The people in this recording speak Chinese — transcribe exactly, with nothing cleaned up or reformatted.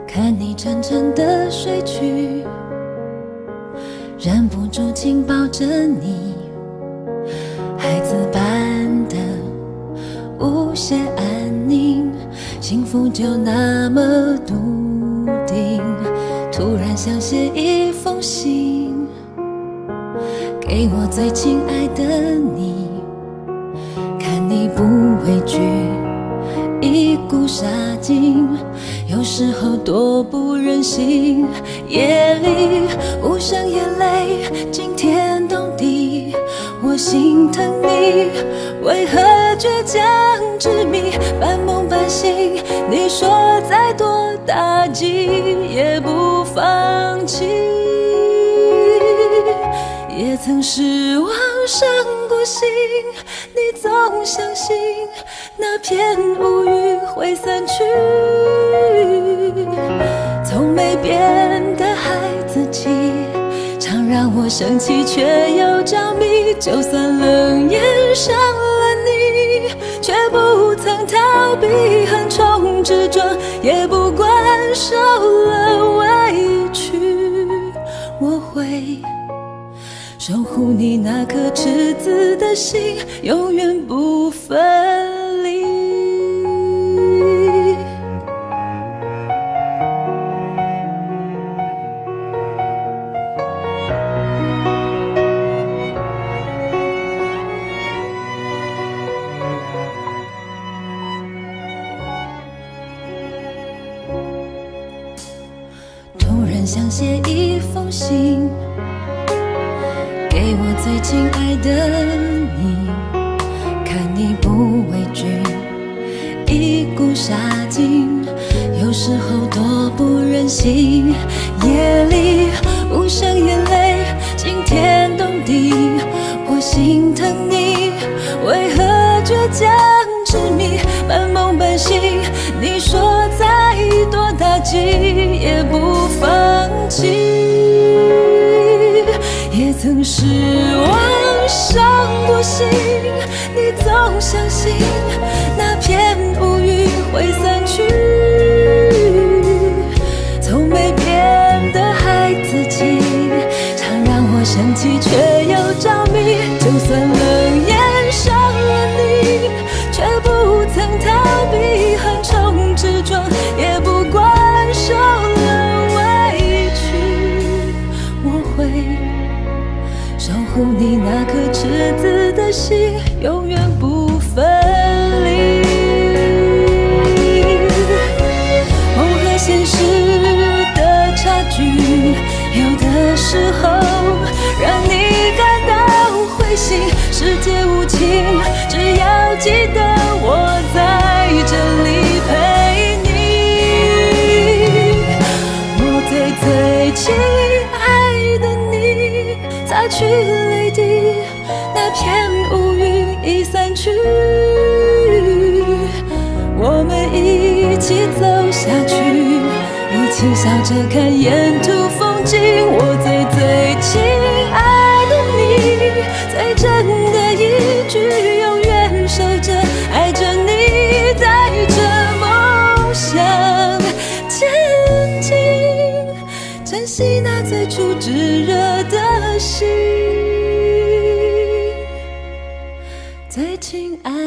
看你沉沉的睡去，忍不住紧抱着你，孩子般的无限安宁，幸福就那么笃定。突然想写一封信，给我最亲爱的你，看你不畏惧一股杀劲，有时候多不忍心。夜里无声眼泪惊天动地，我心疼你，为何倔强执迷，半梦半醒。你说再多打击也不放弃，也曾失望伤过心，你总相信那片乌云会散去。从没变的孩子气，常让我生气却又着迷。就算冷眼伤了你，却不曾逃避横冲直撞，也不管受了委屈。我会守护你那颗赤子的心，永远不分离。突然想写一封信，给我最亲爱的你，看你不畏惧一股杀劲，有时候多不忍心。夜里无声眼泪惊天动地，我心疼你，为何倔强执迷，半梦半醒。你说再多打击也不放弃，也曾失望伤过心，你总相信那片乌云会散去。从没变的孩子气，常让我生气却又着迷。就算冷眼伤了你，却不曾逃避横冲直撞，也不管受了委屈。我会守护你那颗赤子的心，永远不分离。梦和现实的差距，有的时候让你感到灰心。世界无情，只要记得我在这里陪你。我最最亲爱的你，擦去泪滴，那片乌云已散去，我们一起走下去，一起笑着看沿途风景。我最最亲爱的你，最真的一句永远守着，爱着你，带着梦想前进，珍惜那最初炙热的心，最亲爱